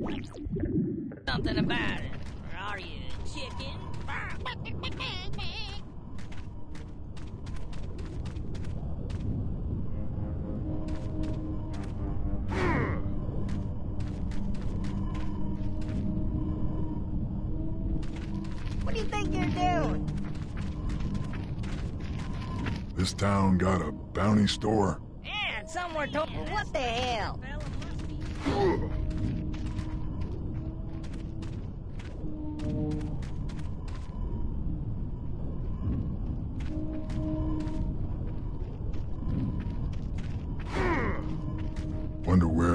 Something about it. Or are you, chicken? What do you think you're doing? This town got a bounty store? Yeah, it's somewhere to... What the hell? Wonder where...